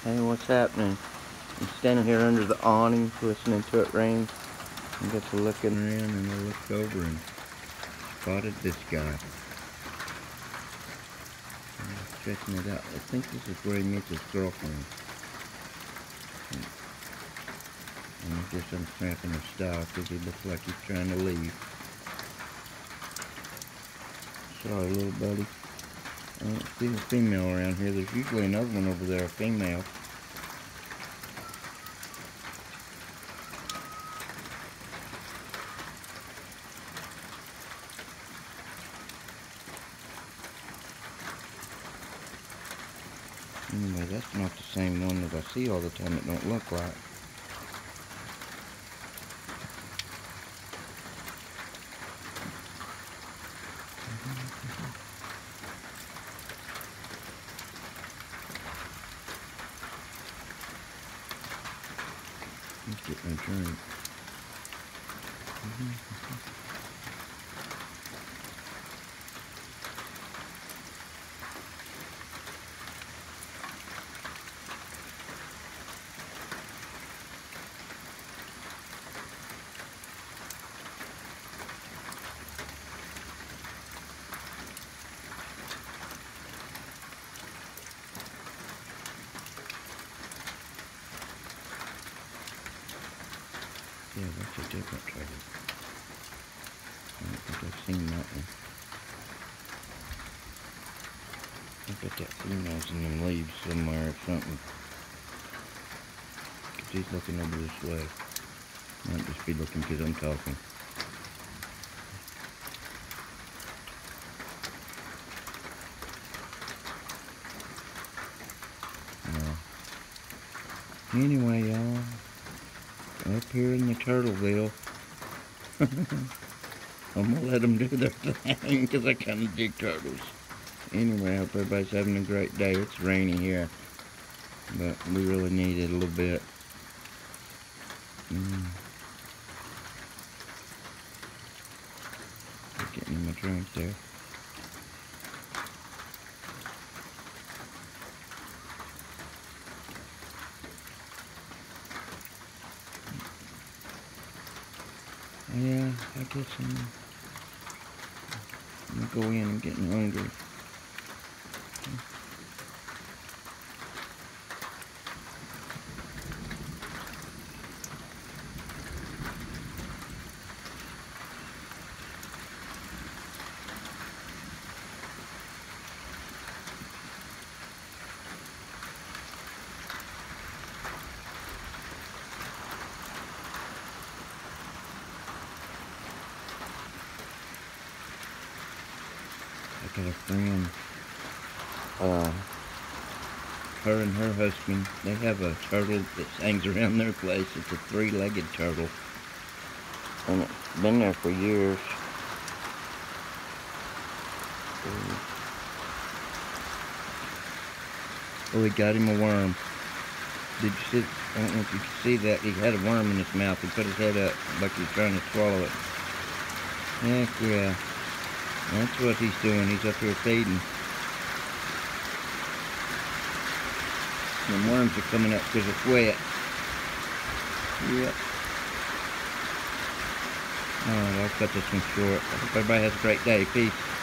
Hey, what's happening? I'm standing here under the awning, listening to it rain. I got to looking around, and I looked over and spotted this guy. I'm checking it out. I think this is where he meets his girlfriend. And I guess I'm snapping his style because he looks like he's trying to leave. Sorry, little buddy. I don't see a female around here. There's usually another one over there, a female. Anyway, that's not the same one that I see all the time. It don't look like. Let's get my drink. Yeah, that's a different turtle. I don't think I've seen that one. I bet that female's in them leaves somewhere or something. Cause he's looking over this way. Might just be looking because I'm talking. No. Anyway, y'all. Up here in the Turtleville. I'm gonna let them do their thing because I kind of dig turtles. Anyway, I hope everybody's having a great day. It's rainy here, but we really need it a little bit. Getting my drink there. Yeah, I guess I'm gonna go in. I'm getting hungry. I got a friend, her and her husband, they have a turtle that hangs around their place. It's a three-legged turtle, and it's been there for years. Oh, he got him a worm. Did you see? I don't know if you could see that. He had a worm in his mouth. He put his head up like he was trying to swallow it. Heck yeah. That's what he's doing. He's up here feeding. The worms are coming up because it's wet. Yep. Alright, I'll cut this one short. I hope everybody has a great day. Peace.